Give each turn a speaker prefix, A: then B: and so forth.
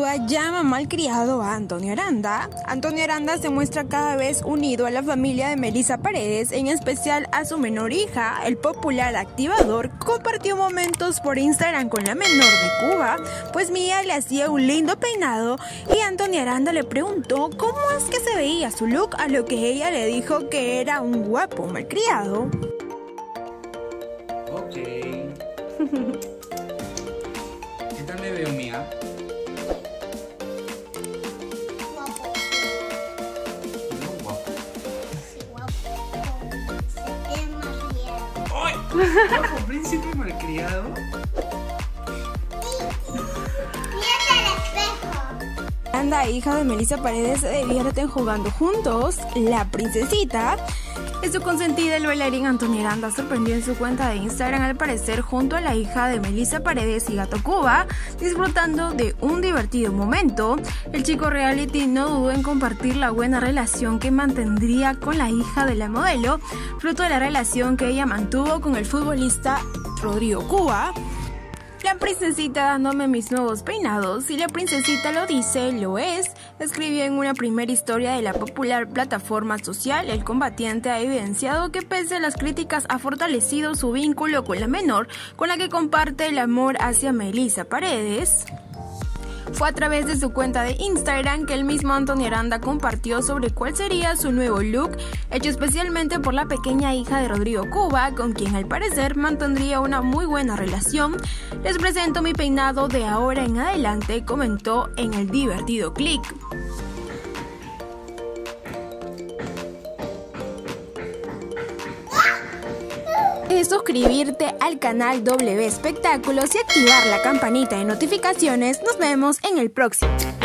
A: Cuba llama malcriado a Antonio Aranda. Antonio Aranda se muestra cada vez unido a la familia de Melissa Paredes, en especial a su menor hija. El popular activador compartió momentos por Instagram con la menor de Cuba, pues Mía le hacía un lindo peinado y Antonio Aranda le preguntó cómo es que se veía su look, a lo que ella le dijo que era un guapo malcriado.
B: Ok. ¿Qué tal me veo, Mía?
C: Guapo.
B: No, guapo.
C: Guapo. Se ve más bien.
B: ¡Ay! ¿Guapo príncipe malcriado?
C: Mírate al espejo.
A: Aranda, hija de Melissa Paredes, se divierten jugando juntos. La princesita es su consentida. El bailarín Antonio Aranda sorprendió en su cuenta de Instagram al parecer junto a la hija de Melissa Paredes y Gato Cuba, disfrutando de un divertido momento. El chico reality no dudó en compartir la buena relación que mantendría con la hija de la modelo, fruto de la relación que ella mantuvo con el futbolista Rodrigo Cuba. La princesita dándome mis nuevos peinados. Si la princesita lo dice, lo es. Escribió en una primera historia de la popular plataforma social. El combatiente ha evidenciado que pese a las críticas ha fortalecido su vínculo con la menor, con la que comparte el amor hacia Melissa Paredes. Fue a través de su cuenta de Instagram que el mismo Antonio Aranda compartió sobre cuál sería su nuevo look, hecho especialmente por la pequeña hija de Rodrigo Cuba, con quien al parecer mantendría una muy buena relación. Les presento mi peinado de ahora en adelante, comentó en el divertido clip. Es suscribirte al canal W Espectáculos y activar la campanita de notificaciones. Nos vemos en el próximo.